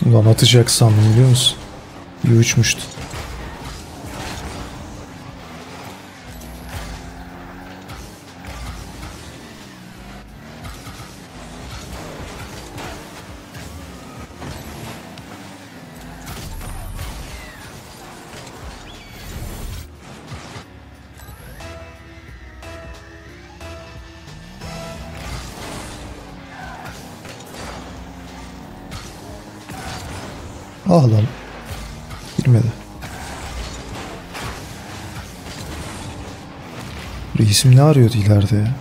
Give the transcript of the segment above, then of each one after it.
Ulan atacak sandım biliyor musun? İyi uçmuştu. Ah lan. Girmedi. Reisim ne arıyordu ileride ya?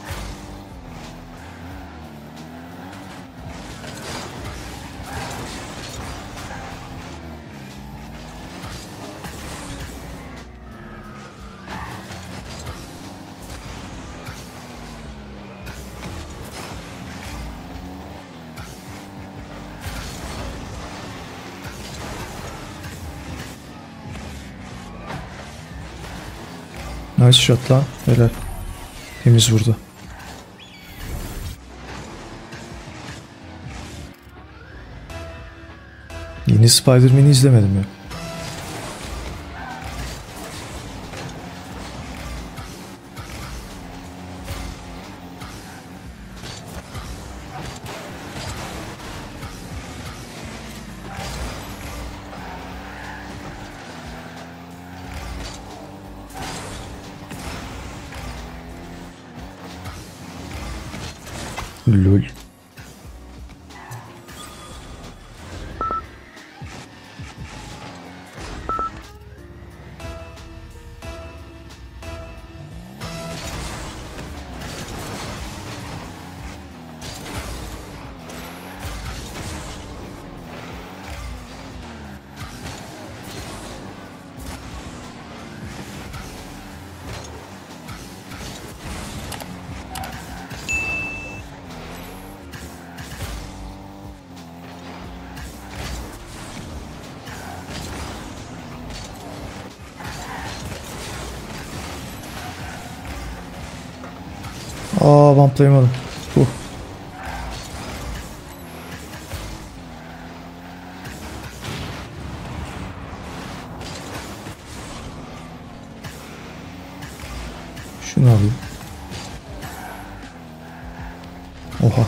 Nice shot lan. Helal. Temiz vurdu. Yeni Spider-Man'i izlemedim ya. Lol. Aa, bumplayamadım. Şunu alayım. Oha.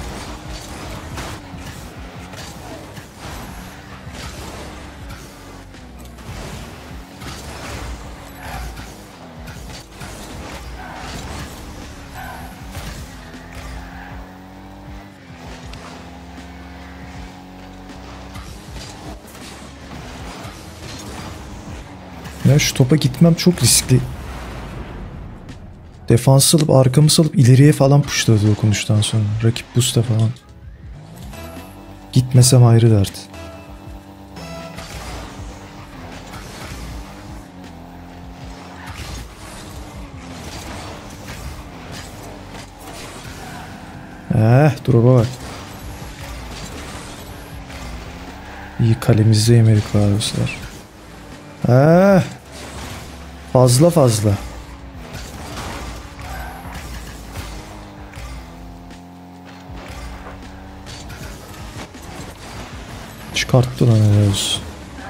Ya şu topa gitmem çok riskli. Defans alıp arkamı salıp ileriye falan pushladı dokunuştan sonra. Rakip boost'a falan. Gitmesem ayrı dert. Drop'a bak. İyi kalemizde yemedik var bu sefer. Fazla fazla. Çıkarttı lan helal olsun.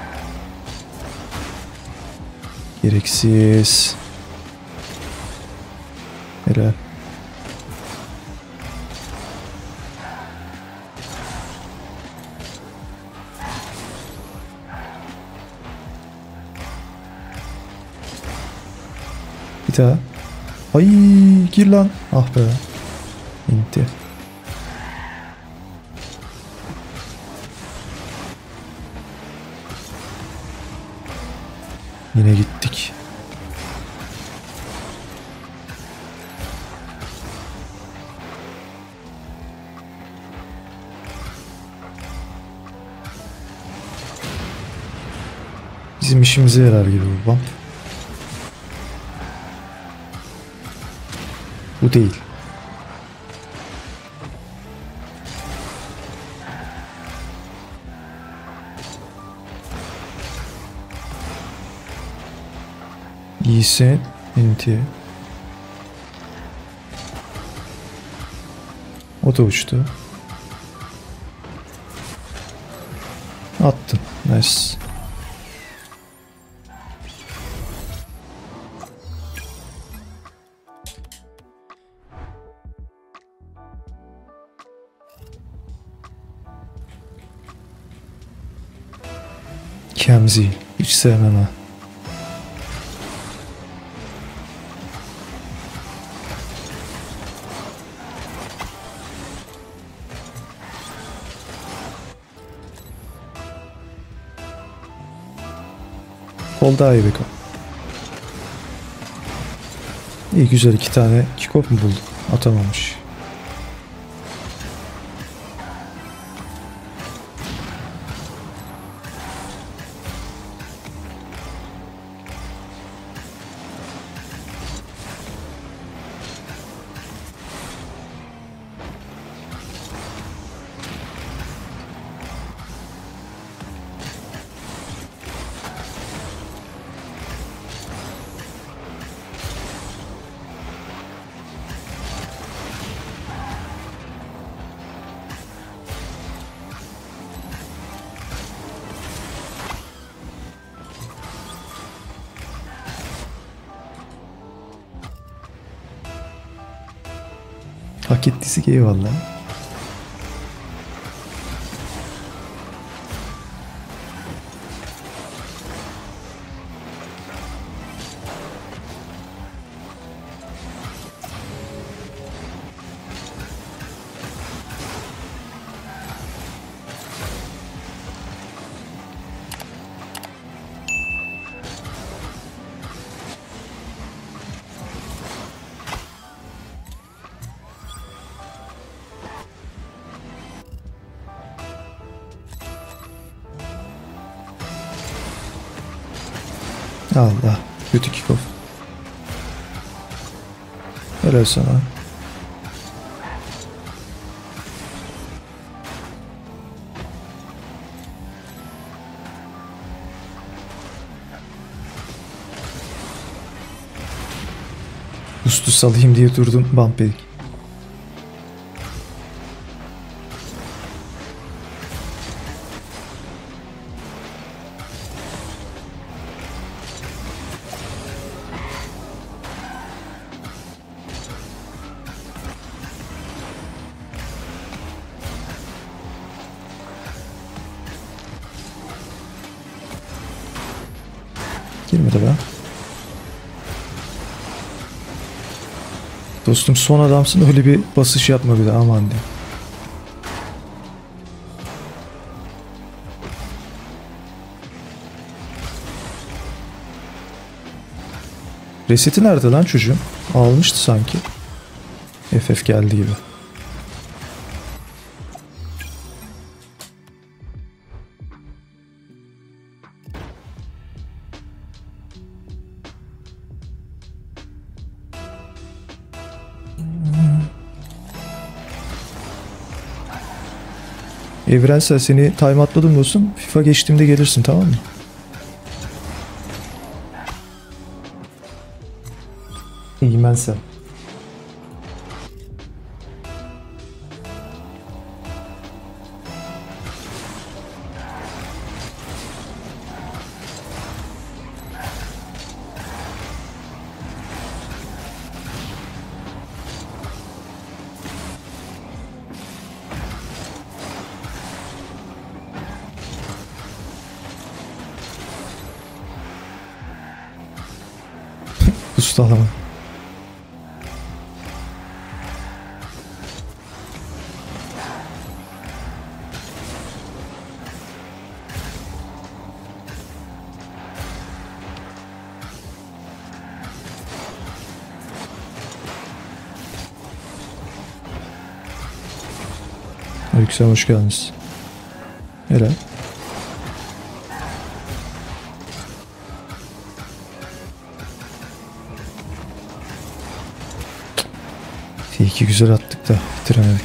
Gereksiz. Helal. Bir daha. Ay, gir lan. Ah be. İnti. Yine gittik. Bizim işimize yarar gibi bu bump. Bu değil. İyisin. Inti. O da uçtu. Attım. Nice. Kemzi. Hiç sevmem ha. Kol daha iyi bir kol. İyi güzel 2 tane kick-off mu buldum? Atamamış. Hak ettiyse eyvallah. Allah. Kötü kick-off. Helal sana. Üstü salayım diye durdum. Bump yedik. Girmedi be. Dostum son adamsın, öyle bir basış yapma bir de, aman de. Reseti nerede lan çocuğum? Almıştı sanki. FF geldi gibi. Evrensel, seni time atladım dostum. FIFA geçtiğimde gelirsin, tamam mı? İyiyim ben sen. Ustalama. Aleykümselam, hoş geldiniz. Helal. İyi ki güzel attık da bitiremedik.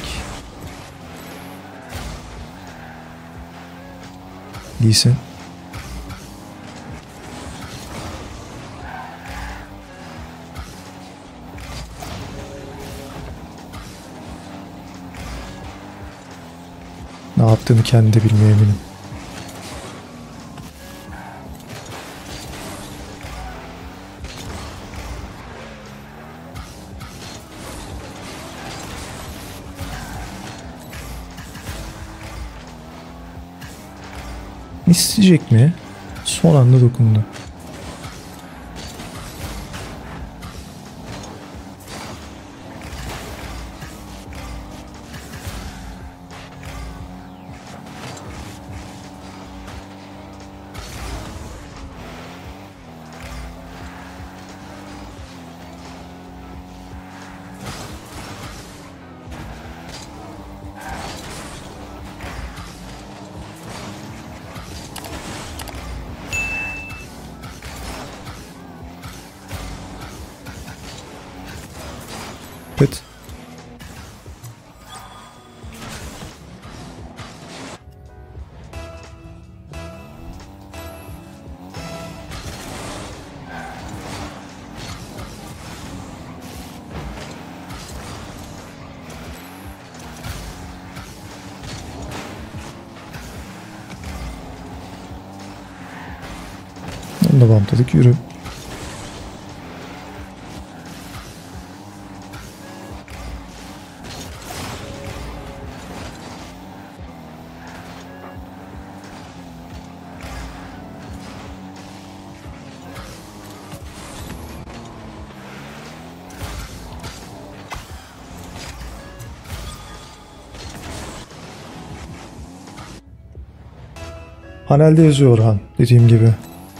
İyisin. Ne yaptığını kendi de bilmiyor eminim. İsteyecek mi? Son anda dokundu. Evet. Onu da bantladık, yürü. Panelde yazıyor Orhan, dediğim gibi.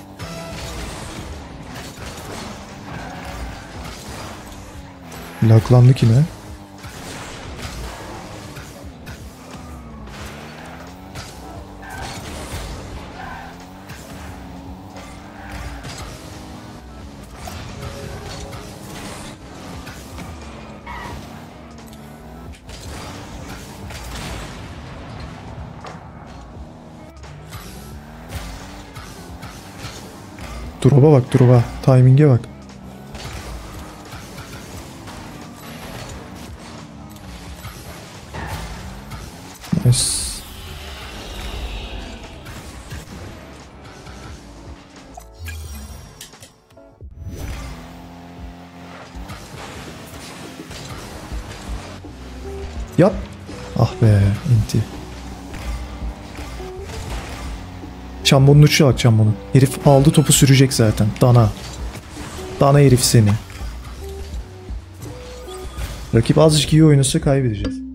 Laklandık yine. Drop'a bak, drop'a. Timing'e bak. Nice. Yap. Ah be, inti. Çambonun uçuşa bak, çambonun. Herif aldı topu, sürecek zaten. Dana. Dana herif seni. Rakip azıcık iyi oynasa kaybedeceğiz.